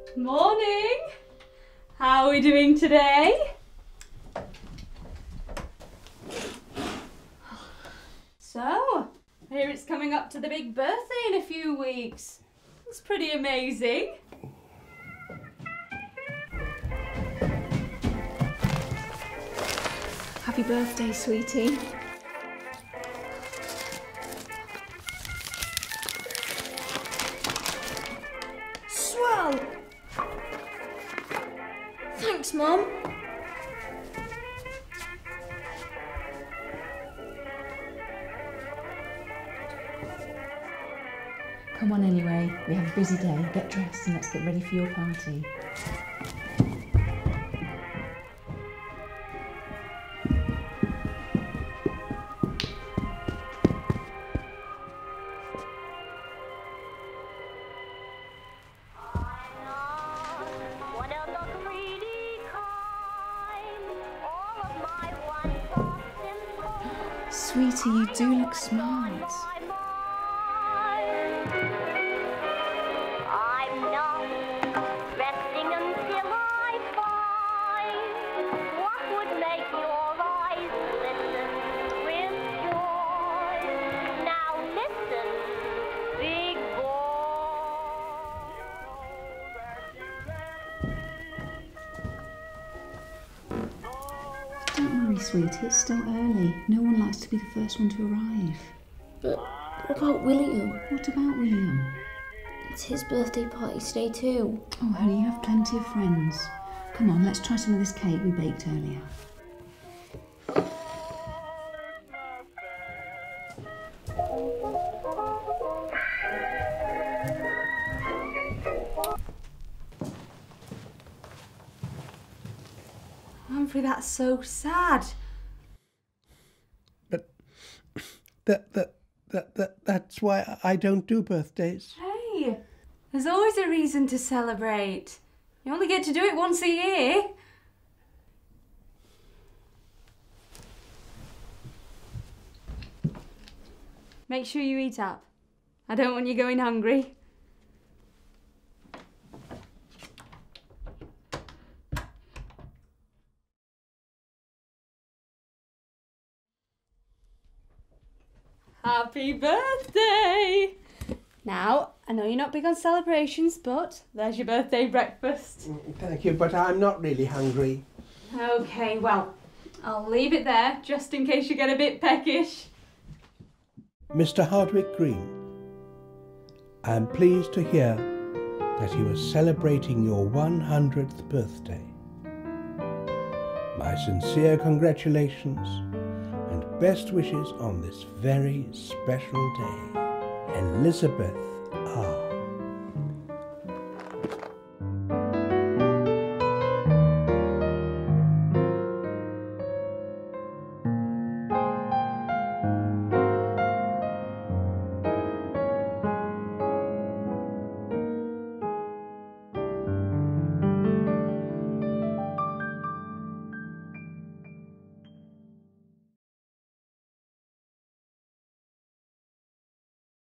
Morning! How are we doing today? So, I hear it's coming up to the big birthday in a few weeks. It's pretty amazing. Happy birthday, sweetie. Swell! Thanks, Mum. Come on anyway, we have a busy day. Get dressed and let's get ready for your party. Sweetie, you do look smart. I'm not resting until I find what would make your eyes glisten with joy. Now listen, big boy. Don't worry, sweetie, it's still early. No one likes to be the first one to arrive. But what about William? What about William? It's his birthday party today too. Oh, honey, you have plenty of friends. Come on, let's try some of this cake we baked earlier. Humphrey, that's so sad. But that's why I don't do birthdays. Hey, there's always a reason to celebrate. You only get to do it once a year. Make sure you eat up. I don't want you going hungry. Happy birthday! Now, I know you're not big on celebrations, but there's your birthday breakfast. Thank you, but I'm not really hungry. Okay, well, I'll leave it there just in case you get a bit peckish. Mr. Hardwick Green, I am pleased to hear that you are celebrating your 100th birthday. My sincere congratulations and best wishes on this very special day. Elizabeth.